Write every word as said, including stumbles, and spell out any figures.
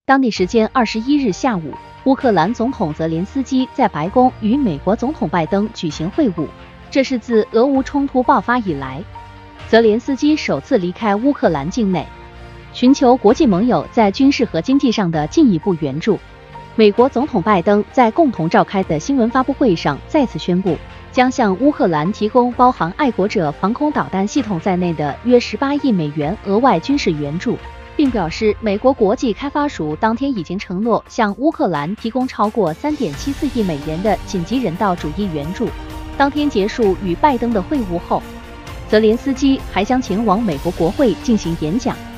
当地时间二十一日下午，乌克兰总统泽连斯基在白宫与美国总统拜登举行会晤，这是自俄乌冲突爆发以来，泽连斯基首次离开乌克兰境内，寻求国际盟友在军事和经济上的进一步援助。美国总统拜登在共同召开的新闻发布会上再次宣布，将向乌克兰提供包含爱国者防空导弹系统在内的约十八亿美元额外军事援助，并表示美国国际开发署当天已经承诺向乌克兰提供超过 三点七四亿美元的紧急人道主义援助。当天结束与拜登的会晤后，泽连斯基还将前往美国国会进行演讲。